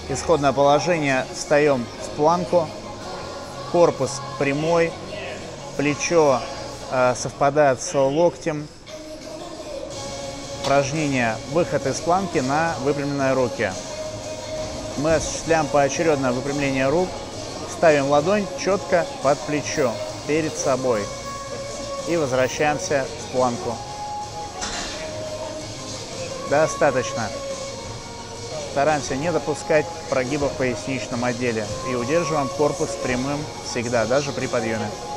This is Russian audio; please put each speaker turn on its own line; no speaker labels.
Исходное положение. Встаем в планку, корпус прямой, плечо совпадает с локтем. Упражнение «Выход из планки на выпрямленные руки». Мы осуществляем поочередное выпрямление рук, ставим ладонь четко под плечо, перед собой и возвращаемся в планку. Достаточно. Стараемся не допускать прогиба в поясничном отделе и удерживаем корпус прямым всегда, даже при подъеме.